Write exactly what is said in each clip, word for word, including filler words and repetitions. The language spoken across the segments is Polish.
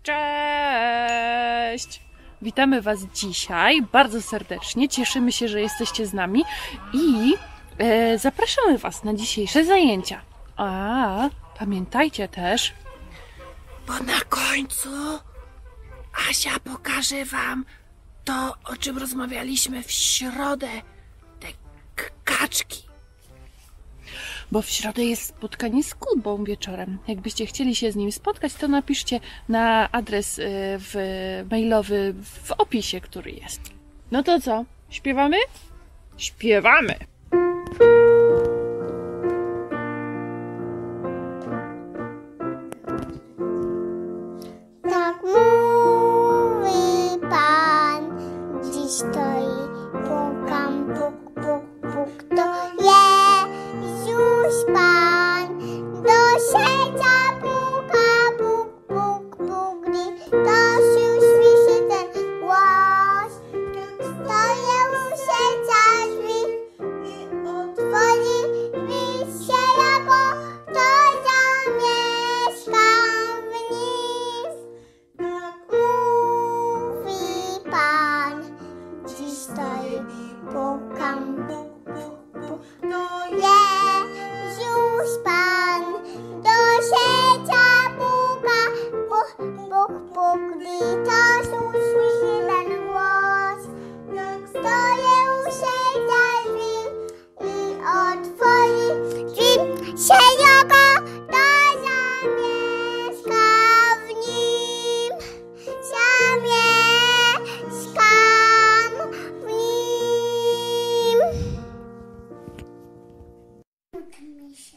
Cześć! Witamy Was dzisiaj bardzo serdecznie. Cieszymy się, że jesteście z nami i e, zapraszamy Was na dzisiejsze zajęcia. A pamiętajcie też, bo na końcu Asia pokaże Wam to, o czym rozmawialiśmy w środę. Te kaczki. Bo w środę jest spotkanie z Kubą wieczorem. Jakbyście chcieli się z nim spotkać, to napiszcie na adres w mailowy w opisie, który jest. No to co? Śpiewamy? Śpiewamy! Tak mówi Pan, dziś stoi, pukam, puk, puk, puk, to Jezus Pan, do serca puka, puk, puk, puk, gdy to się słyszy ten głos. Stoję u serca drzwi i otworzy drzwi szeroko, to zamieszkam w nim. Tak mówi Pan, dziś stoi, pukam, puk, puk, puk, to Jezus Pan, do serca puka, puk, puk, puk, gdy to usłyszy ten głos. Stoję u serca drzwi i otworzy drzwi szeroko, to zamieszka w nim. Zamieszkam w nim. Módlmy się.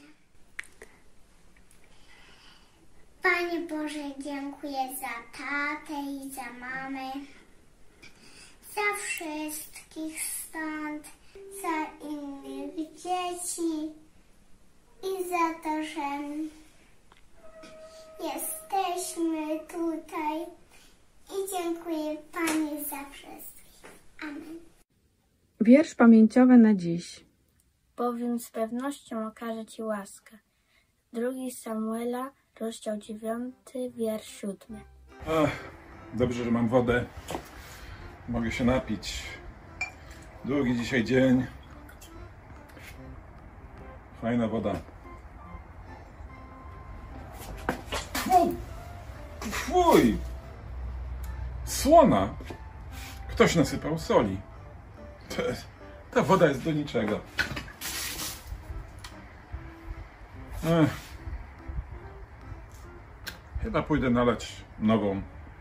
Panie Boże, dziękuję za tatę i za mamę, za wszystkich stąd, za innych dzieci i za to, że jesteśmy tutaj. I dziękuję Panie za wszystkich. Amen. Wiersz pamięciowy na dziś. Bowiem z pewnością okaże Ci łaskę. Drugi Samuela, rozdział dziewiąty, wiersz siódmy. Ach, dobrze, że mam wodę. Mogę się napić. Długi dzisiaj dzień. Fajna woda. Fuj! Fuj! Słona! Ktoś nasypał soli. To, ta woda jest do niczego. Ech. Chyba pójdę nalać nową.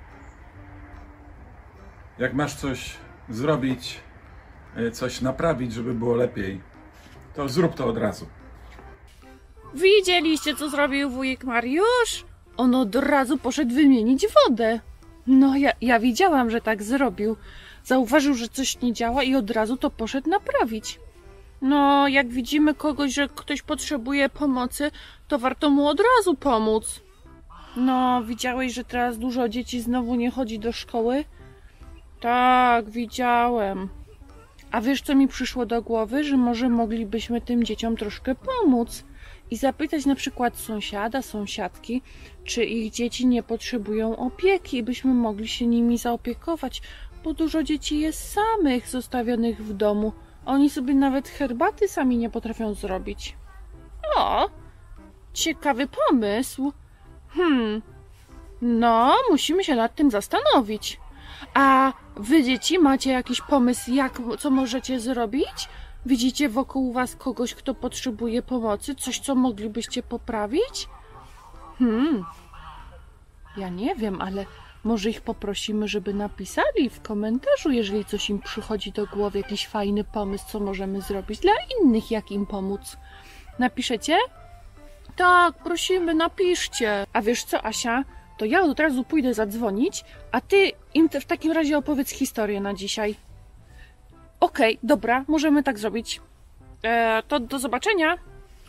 Jak masz coś zrobić, coś naprawić, żeby było lepiej, to zrób to od razu. Widzieliście, co zrobił wujek Mariusz? On od razu poszedł wymienić wodę. No, ja, ja widziałam, że tak zrobił. Zauważył, że coś nie działa i od razu to poszedł naprawić. No, jak widzimy kogoś, że ktoś potrzebuje pomocy, to warto mu od razu pomóc. No, widziałeś, że teraz dużo dzieci znowu nie chodzi do szkoły? Tak, widziałem. A wiesz, co mi przyszło do głowy? Że może moglibyśmy tym dzieciom troszkę pomóc i zapytać na przykład sąsiada, sąsiadki, czy ich dzieci nie potrzebują opieki i byśmy mogli się nimi zaopiekować, bo dużo dzieci jest samych, zostawionych w domu. Oni sobie nawet herbaty sami nie potrafią zrobić. O, ciekawy pomysł. Hmm, no, musimy się nad tym zastanowić. A wy, dzieci, macie jakiś pomysł, jak, co możecie zrobić? Widzicie wokół was kogoś, kto potrzebuje pomocy? Coś, co moglibyście poprawić? Hmm, ja nie wiem, ale może ich poprosimy, żeby napisali w komentarzu, jeżeli coś im przychodzi do głowy, jakiś fajny pomysł, co możemy zrobić dla innych, jak im pomóc. Napiszecie? Tak, prosimy, napiszcie. A wiesz co, Asia? To ja od razu pójdę zadzwonić, a ty im w takim razie opowiedz historię na dzisiaj. Okej, okay, dobra, możemy tak zrobić. Eee, to do zobaczenia.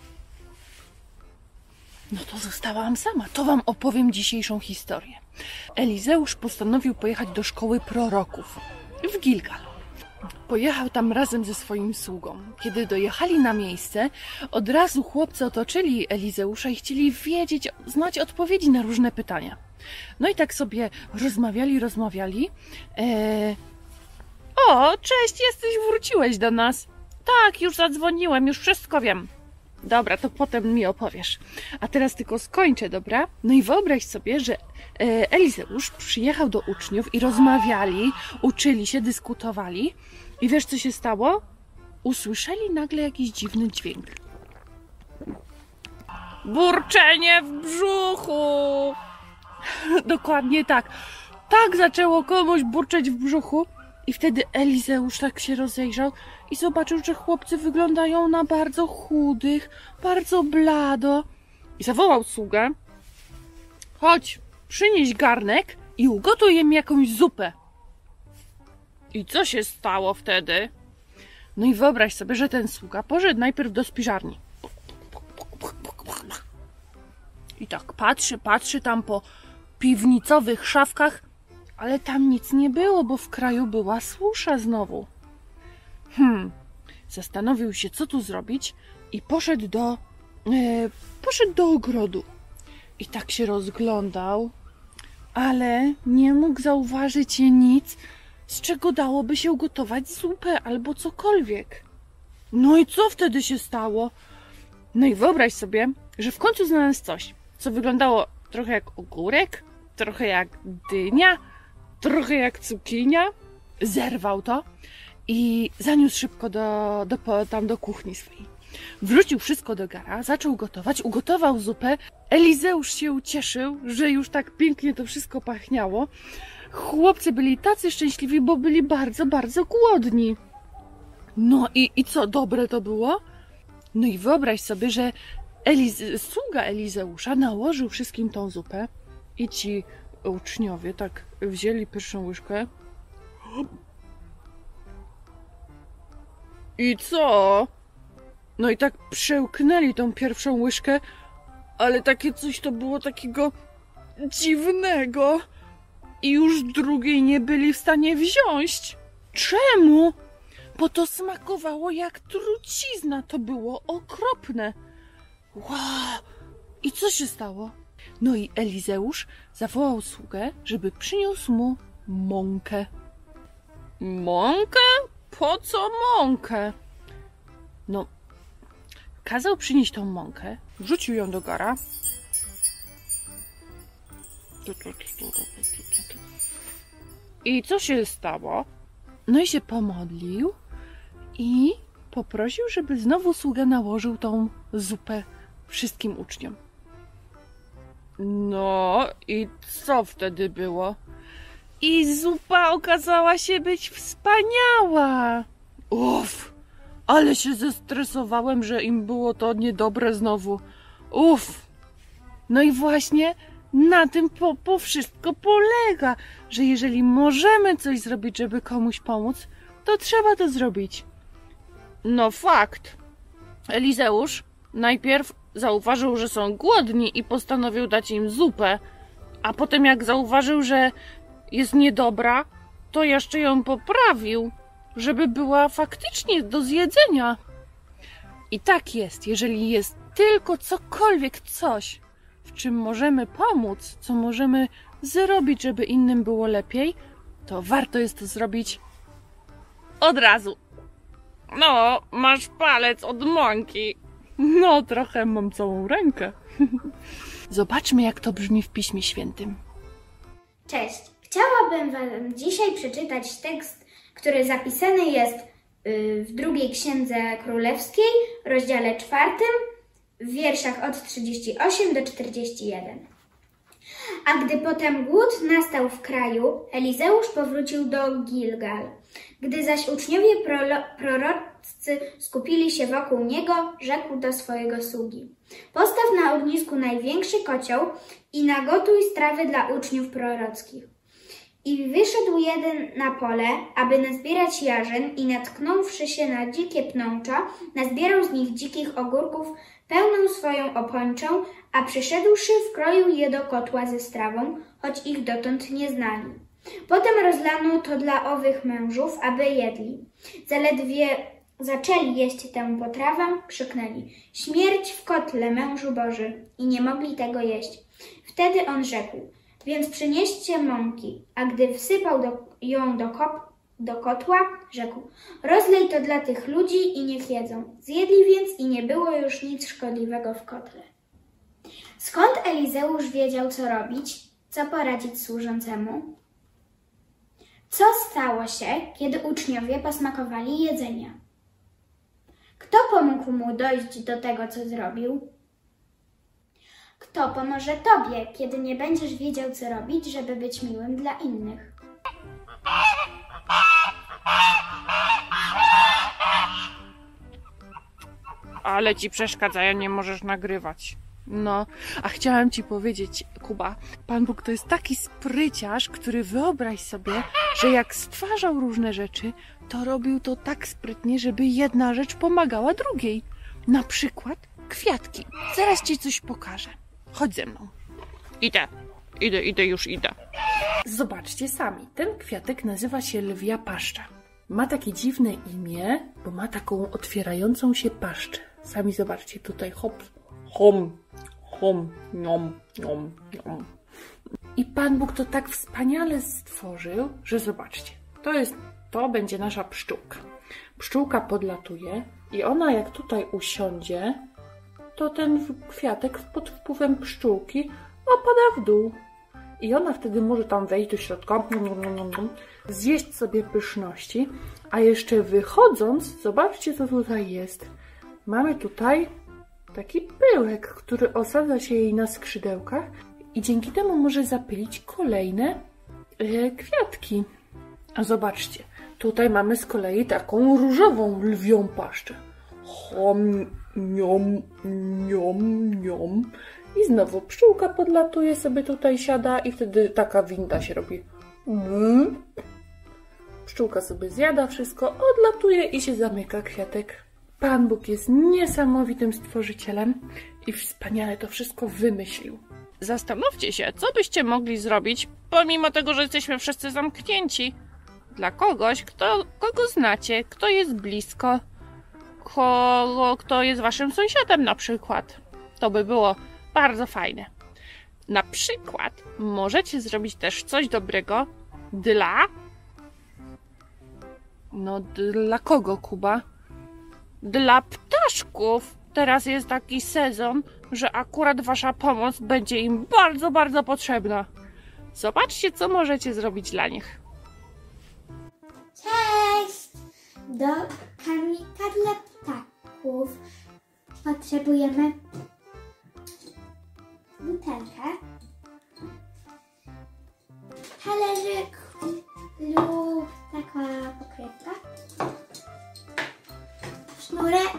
No to zostałam sama, to wam opowiem dzisiejszą historię. Elizeusz postanowił pojechać do szkoły proroków w Gilgal. pojechał tam razem ze swoim sługą. Kiedy dojechali na miejsce, od razu chłopcy otoczyli Elizeusza i chcieli wiedzieć, znać odpowiedzi na różne pytania. No i tak sobie rozmawiali, rozmawiali. Eee... O, cześć, jesteś, wróciłeś do nas. Tak, już zadzwoniłem, już wszystko wiem. Dobra, to potem mi opowiesz. A teraz tylko skończę, dobra? No i wyobraź sobie, że Elizeusz przyjechał do uczniów i rozmawiali, uczyli się, dyskutowali. I wiesz, co się stało? Usłyszeli nagle jakiś dziwny dźwięk. Burczenie w brzuchu! Dokładnie tak. Tak zaczęło komuś burczeć w brzuchu. I wtedy Elizeusz tak się rozejrzał i zobaczył, że chłopcy wyglądają na bardzo chudych, bardzo blado. I zawołał sługę. Chodź, przynieś garnek i ugotuj im jakąś zupę. I co się stało wtedy? No i wyobraź sobie, że ten sługa poszedł najpierw do spiżarni. I tak patrzy, patrzy tam po piwnicowych szafkach, ale tam nic nie było, bo w kraju była susza znowu. Hmm, zastanowił się, co tu zrobić i poszedł do, e, poszedł do ogrodu. I tak się rozglądał, ale nie mógł zauważyć nic, z czego dałoby się ugotować zupę albo cokolwiek. No i co wtedy się stało? No i wyobraź sobie, że w końcu znalazł coś, co wyglądało trochę jak ogórek, trochę jak dynia, trochę jak cukinia. Zerwał to i zaniósł szybko do, do, tam do kuchni swojej. Wrzucił wszystko do gara, zaczął gotować, ugotował zupę. Elizeusz się ucieszył, że już tak pięknie to wszystko pachniało. Chłopcy byli tacy szczęśliwi, bo byli bardzo, bardzo głodni. No i, i co, dobre to było? No i wyobraź sobie, że Elize, sługa Elizeusza nałożył wszystkim tą zupę i ci uczniowie tak wzięli pierwszą łyżkę. I co? No i tak przełknęli tą pierwszą łyżkę, ale takie coś to było takiego dziwnego. I już drugiej nie byli w stanie wziąć. Czemu? Bo to smakowało jak trucizna. To było okropne. Wow! I co się stało? No i Elizeusz zawołał sługę, żeby przyniósł mu mąkę. Mąkę? Po co mąkę? No, kazał przynieść tą mąkę, wrzucił ją do gara. I co się stało? No i się pomodlił i poprosił, żeby znowu sługa nałożył tą zupę wszystkim uczniom. No i co wtedy było? I zupa okazała się być wspaniała. Uff, ale się zestresowałem, że im było to niedobre znowu. Uff. No i właśnie na tym po, po wszystko polega, że jeżeli możemy coś zrobić, żeby komuś pomóc, to trzeba to zrobić. No fakt. Elizeusz najpierw zauważył, że są głodni i postanowił dać im zupę, a potem jak zauważył, że jest niedobra, to jeszcze ją poprawił, żeby była faktycznie do zjedzenia. I tak jest, jeżeli jest tylko cokolwiek coś, w czym możemy pomóc, co możemy zrobić, żeby innym było lepiej, to warto jest to zrobić od razu. No, masz palec od mąki. No, trochę mam całą rękę. Zobaczmy, jak to brzmi w Piśmie Świętym. Cześć! Chciałabym Wam dzisiaj przeczytać tekst, który zapisany jest w drugiej Księdze Królewskiej, rozdziale czwartym, w wierszach od trzydziestu ośmiu do czterdziestu jeden. A gdy potem głód nastał w kraju, Elizeusz powrócił do Gilgal. Gdy zaś uczniowie proroccy skupili się wokół niego, rzekł do swojego sługi: postaw na ognisku największy kocioł i nagotuj strawy dla uczniów prorockich. I wyszedł jeden na pole, aby nazbierać jarzyn i natknąwszy się na dzikie pnącza, nazbierał z nich dzikich ogórków pełną swoją opończą, a przyszedłszy wkroił je do kotła ze strawą, choć ich dotąd nie znali. Potem rozlano to dla owych mężów, aby jedli. Zaledwie zaczęli jeść tę potrawę, krzyknęli: śmierć w kotle, mężu Boży! I nie mogli tego jeść. Wtedy on rzekł: więc przynieście mąki. A gdy wsypał do, ją do, kop, do kotła, rzekł: rozlej to dla tych ludzi i niech jedzą. Zjedli więc i nie było już nic szkodliwego w kotle. Skąd Elizeusz wiedział, co robić, co poradzić służącemu? Co stało się, kiedy uczniowie posmakowali jedzenia? Kto pomógł mu dojść do tego, co zrobił? Kto pomoże tobie, kiedy nie będziesz wiedział, co robić, żeby być miłym dla innych? Ale ci przeszkadzają, nie możesz nagrywać. No, a chciałam ci powiedzieć, Kuba, Pan Bóg to jest taki spryciarz, który wyobraź sobie, że jak stwarzał różne rzeczy, to robił to tak sprytnie, żeby jedna rzecz pomagała drugiej. Na przykład kwiatki. Zaraz ci coś pokażę. Chodź ze mną. Idę, idę, idę, już idę. Zobaczcie sami, ten kwiatek nazywa się lwia paszcza. Ma takie dziwne imię, bo ma taką otwierającą się paszczę. Sami zobaczcie tutaj, hop, hom, hom, niom, niom, niom. I Pan Bóg to tak wspaniale stworzył, że zobaczcie, to jest, to będzie nasza pszczółka. Pszczółka podlatuje i ona jak tutaj usiądzie, to ten kwiatek pod wpływem pszczółki opada w dół. I ona wtedy może tam wejść do środka, zjeść sobie pyszności, a jeszcze wychodząc, zobaczcie, co tutaj jest. Mamy tutaj taki pyłek, który osadza się jej na skrzydełkach i dzięki temu może zapylić kolejne e, kwiatki. A zobaczcie, tutaj mamy z kolei taką różową lwią paszczę. Hom, niom, niom, niom. I znowu pszczółka podlatuje, sobie tutaj siada i wtedy taka winda się robi. Pszczółka sobie zjada wszystko, odlatuje i się zamyka kwiatek. Pan Bóg jest niesamowitym stworzycielem i wspaniale to wszystko wymyślił. Zastanówcie się, co byście mogli zrobić, pomimo tego, że jesteśmy wszyscy zamknięci. Dla kogoś, kto, kogo znacie, kto jest blisko, kogo, kto jest waszym sąsiadem na przykład. To by było bardzo fajne. Na przykład możecie zrobić też coś dobrego dla... No dla kogo, Kuba? Dla ptaszków. Teraz jest taki sezon, że akurat wasza pomoc będzie im bardzo, bardzo potrzebna. Zobaczcie, co możecie zrobić dla nich. Cześć! Do karmika dla ptaków potrzebujemy butelkę, talerzyk lub taka pokrywka, sznurek,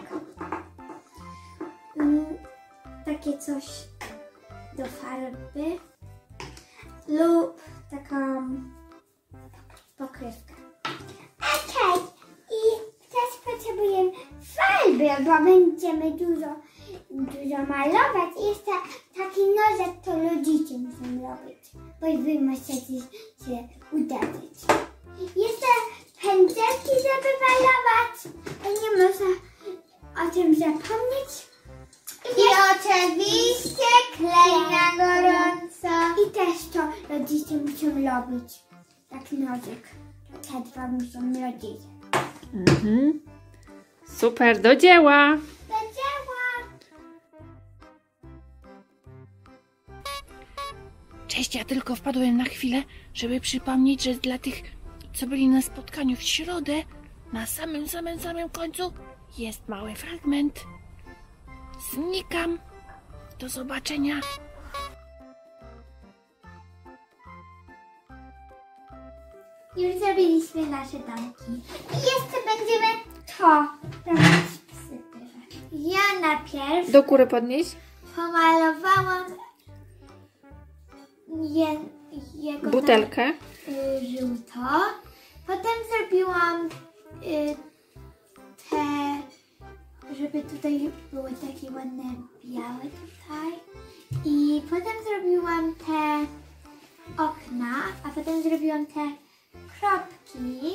takie coś do farby lub taką pokrywkę. Okej, i też potrzebujemy farby, bo będziemy dużo, dużo malować i jeszcze taki nożek to rodzice muszą robić, bo wy musicie się uderzyć. Jeszcze pędzelki, żeby malować, bo nie można o tym zapomnieć. I oczywiście klej na gorąco. I też to rodzice muszą robić, tak nożek. Te dwa muszą rodzice. Mhm. Super, do dzieła! Do dzieła! Cześć, ja tylko wpadłem na chwilę, żeby przypomnieć, że dla tych, co byli na spotkaniu w środę, na samym, samym, samym końcu jest mały fragment. Znikam. Do zobaczenia. Już zrobiliśmy nasze domki. I jeszcze będziemy to robić psy. Ja najpierw Do góry podnieść. pomalowałam je, jego Butelkę. na, y, żółto. Potem zrobiłam y, te, żeby tutaj były takie ładne białe tutaj. I potem zrobiłam te okna, a potem Potem zrobiłam te kropki.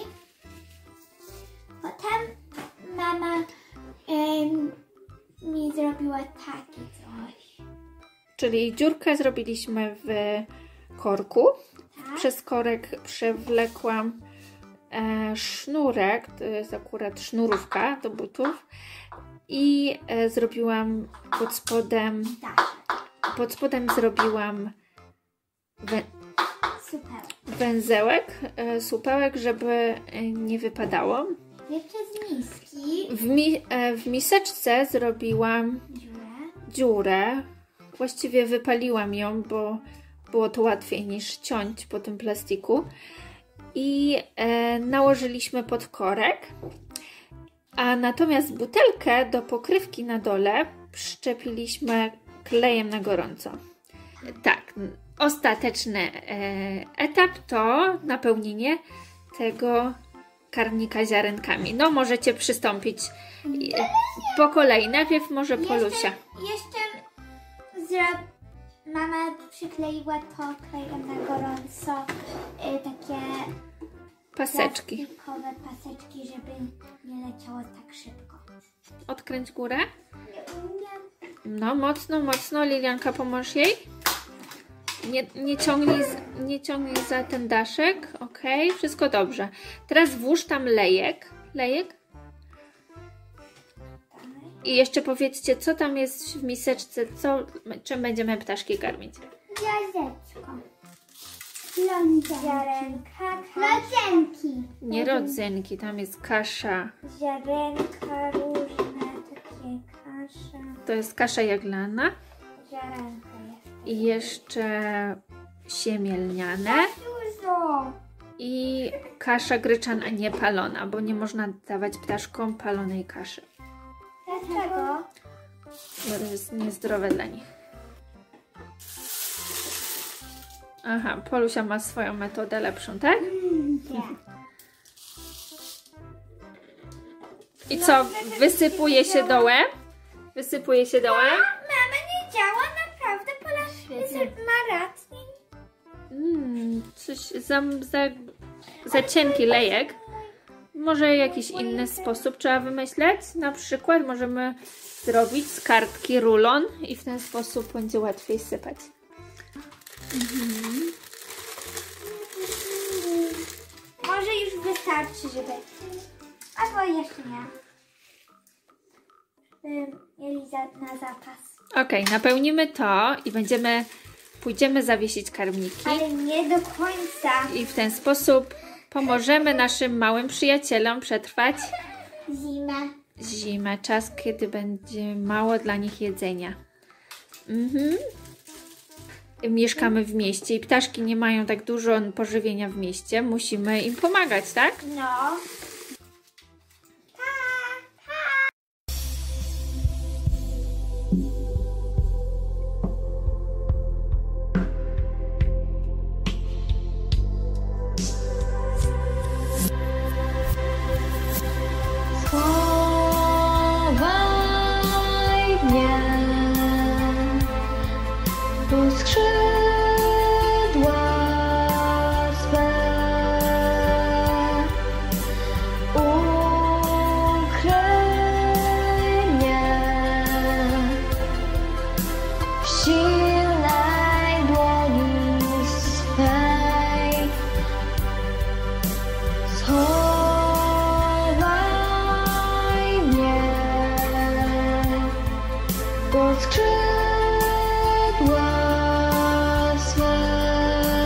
Potem mama em, mi zrobiła takie coś. Czyli dziurkę zrobiliśmy w korku. Tak? Przez korek przewlekłam e, sznurek, to jest akurat sznurówka do butów. I e, zrobiłam pod spodem, Tak. pod spodem zrobiłam wę, Super. węzełek, e, supełek, żeby e, nie wypadało. Jeszcze z miski. W, mi, e, w miseczce zrobiłam Dziurę. dziurę. Właściwie wypaliłam ją, bo było to łatwiej niż ciąć po tym plastiku. I e, nałożyliśmy pod korek. A natomiast butelkę do pokrywki na dole przyczepiliśmy klejem na gorąco. Tak, ostateczny e, etap to napełnienie tego karmnika ziarenkami. No możecie przystąpić e, po kolei. Najpierw może Polusia. Jeszcze, jeszcze zro... mama przykleiła to klejem na gorąco. Y, takie Paseczki. plastikowe paseczki, żeby nie leciało tak szybko. Odkręć górę. Nie umiem. No mocno, mocno. Lilianka, pomóż jej. Nie, nie, ciągnij, z- nie ciągnij za ten daszek. Ok, wszystko dobrze. Teraz włóż tam lejek. Lejek. I jeszcze powiedzcie, co tam jest w miseczce, co, czym będziemy ptaszki karmić. Gwiazdeczko. Lądzenki. Ziarenka. Lodzenki. Nie rodzynki, tam jest kasza. Ziarenka różne, takie kasze. To jest kasza jaglana. Ziarenka jest. I jeszcze siemielniane. Dużo. I kasza gryczana niepalona, bo nie można dawać ptaszkom palonej kaszy. Dlaczego? Bo to jest niezdrowe dla nich. Aha, Polusia ma swoją metodę lepszą, tak? I co? Wysypuje się dołem? Wysypuje się dołem? Mama nie działa naprawdę, Pola ma rację. Mm, coś za, za, za cienki lejek. Może jakiś inny sposób trzeba wymyśleć. Na przykład możemy zrobić z kartki rulon i w ten sposób będzie łatwiej sypać. Mhm. Może już wystarczy, żeby... Albo jeszcze nie. Żeby mieli za, na zapas. Ok, napełnimy to i będziemy, pójdziemy zawiesić karmniki. Ale nie do końca. I w ten sposób pomożemy naszym małym przyjacielom przetrwać Zimę. zimę, czas, kiedy będzie mało dla nich jedzenia. Mhm. Mieszkamy w mieście i ptaszki nie mają tak dużo pożywienia w mieście. Musimy im pomagać, tak? No. Schowaj mnie pod skrzydła swe, ukryj mnie w silnej dłoni swej. Schowaj mnie pod skrzydła swe.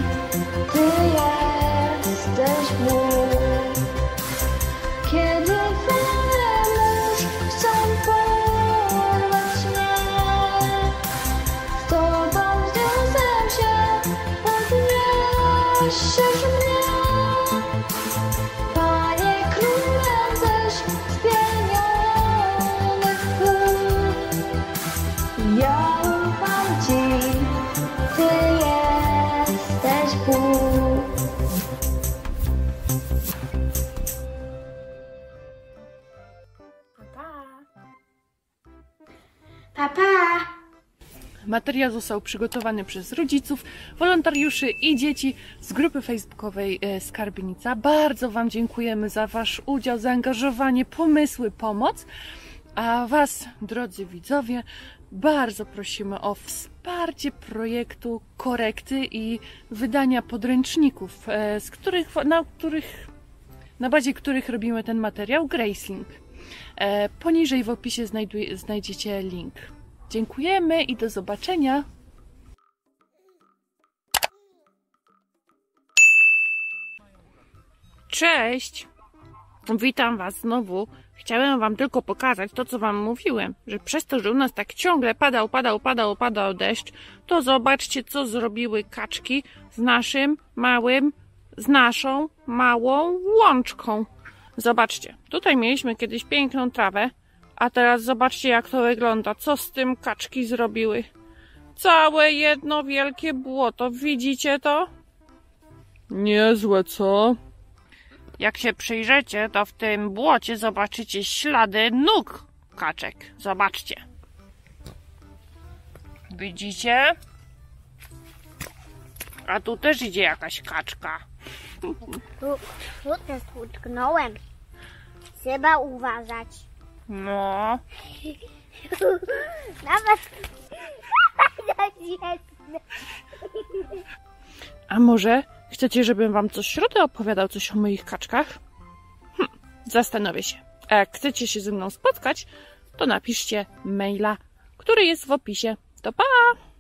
Ty jesteś mój. Kiedy fale mórz chcą porwać mnie, z Tobą wniosę się, podniesiesz mnie. Panie królem ześ spienionych pól, ja ufam Ci, Ty jesteś Bóg. Pa, pa! Materiał został przygotowany przez rodziców, wolontariuszy i dzieci z grupy facebookowej e, Skarbnica. Bardzo Wam dziękujemy za Wasz udział, zaangażowanie, pomysły, pomoc. A Was, drodzy widzowie, bardzo prosimy o wsparcie projektu korekty i wydania podręczników, e, z których, na, których, na bazie których robimy ten materiał, Gracelink. E, poniżej w opisie znajduje, znajdziecie link. Dziękujemy i do zobaczenia! Cześć! Witam Was znowu. Chciałem Wam tylko pokazać to, co Wam mówiłem, że przez to, że u nas tak ciągle padał, padał, padał, padał deszcz, to zobaczcie, co zrobiły kaczki z naszym małym, z naszą małą łączką. Zobaczcie, tutaj mieliśmy kiedyś piękną trawę, a teraz zobaczcie, jak to wygląda. Co z tym kaczki zrobiły? Całe jedno wielkie błoto. Widzicie to? Niezłe, co? Jak się przyjrzycie, to w tym błocie zobaczycie ślady nóg kaczek. Zobaczcie. Widzicie? A tu też idzie jakaś kaczka. Trudno utknąłem. Trzeba uważać. No. Nawet... A może chcecie, żebym wam co środę opowiadał coś o moich kaczkach? Hm, zastanowię się. A jak chcecie się ze mną spotkać, to napiszcie maila, który jest w opisie. To pa!